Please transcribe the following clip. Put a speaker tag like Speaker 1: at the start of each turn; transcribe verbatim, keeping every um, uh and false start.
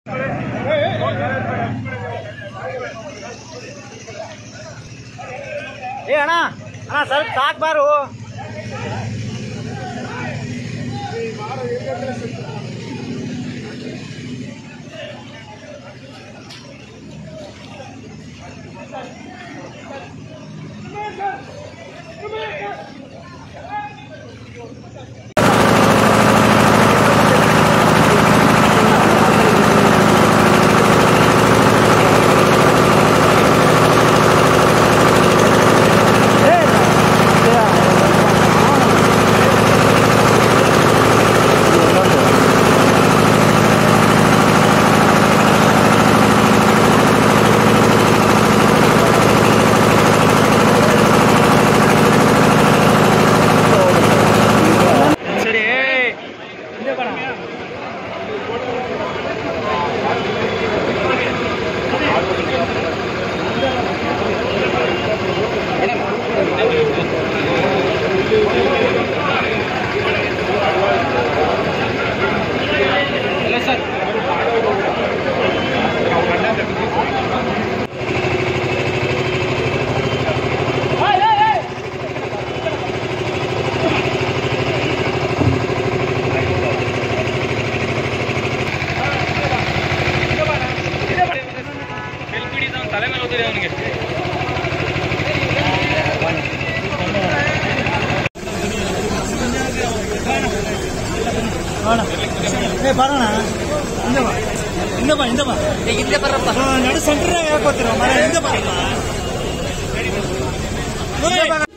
Speaker 1: ಏ ಅಣ್ಣ ಅಣ್ಣ ಸ್ವಲ್ಪ ಸಾಕು ಬಾರು.
Speaker 2: ತಲೆ ಮೇಲೆ ಹೋದ್ರೆ ಅವನಿಗೆ
Speaker 1: ಬರೋಣ ಹಿಂದೆ ಬಾ ಹಿಂದೆ ಬಾ ಹಿಂದೆ ಬಾ ಹಿಂದೆ ಬರಪ್ಪ ನಡು ಸೆಂಟ್ರ್ ಯಾಕೆ ಗೊತ್ತಿರೋ ಮರ ಹಿಂದೆ ಬರಪ್ಪ.